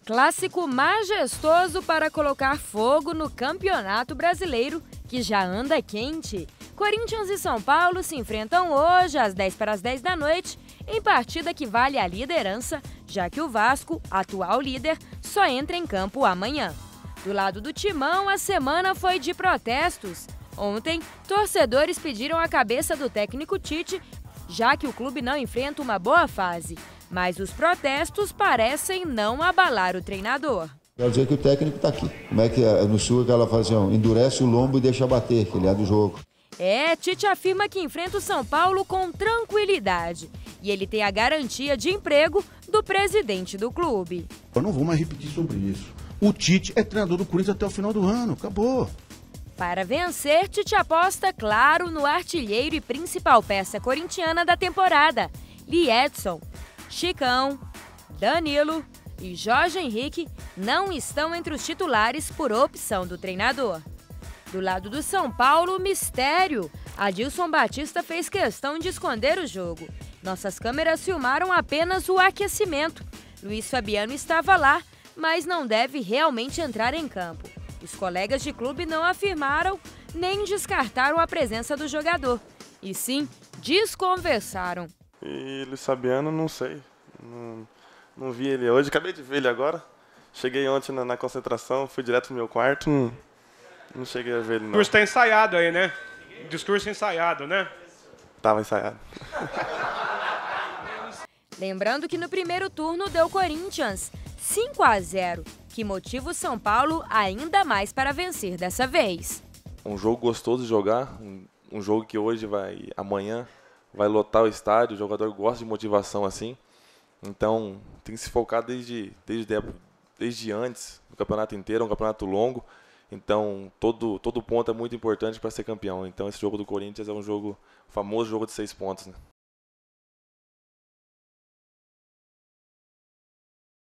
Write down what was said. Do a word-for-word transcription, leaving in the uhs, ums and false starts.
Clássico majestoso para colocar fogo no Campeonato Brasileiro, que já anda quente. Corinthians e São Paulo se enfrentam hoje às dez para as dez da noite, em partida que vale a liderança, já que o Vasco, atual líder, só entra em campo amanhã. Do lado do Timão, a semana foi de protestos. Ontem, torcedores pediram a cabeça do técnico Tite, já que o clube não enfrenta uma boa fase. Mas os protestos parecem não abalar o treinador. Quero dizer que o técnico está aqui. Como é que é? No Sul aquela fase, endurece o lombo e deixa bater, que ele é do jogo. É, Tite afirma que enfrenta o São Paulo com tranquilidade. E ele tem a garantia de emprego do presidente do clube. Eu não vou mais repetir sobre isso. O Tite é treinador do Corinthians até o final do ano, acabou. Para vencer, Tite aposta, claro, no artilheiro e principal peça corintiana da temporada, Lee Edson. Chicão, Danilo e Jorge Henrique não estão entre os titulares por opção do treinador. Do lado do São Paulo, mistério. Adilson Batista fez questão de esconder o jogo. Nossas câmeras filmaram apenas o aquecimento. Luiz Fabiano estava lá, mas não deve realmente entrar em campo. Os colegas de clube não afirmaram nem descartaram a presença do jogador, e sim desconversaram. E Luiz Fabiano, não sei, não, não vi ele hoje, acabei de ver ele agora. Cheguei ontem na, na concentração, fui direto pro meu quarto, não, não cheguei a ver ele não. O discurso está ensaiado aí, né? Discurso ensaiado, né? Tava ensaiado. Lembrando que no primeiro turno deu Corinthians cinco a zero, que motiva o São Paulo ainda mais para vencer dessa vez. Um jogo gostoso de jogar, um, um jogo que hoje vai, amanhã, vai lotar o estádio, o jogador gosta de motivação assim. Então tem que se focar desde, desde, desde antes, no campeonato inteiro, é um campeonato longo. Então todo, todo ponto é muito importante para ser campeão. Então esse jogo do Corinthians é um jogo, o famoso jogo de seis pontos, né?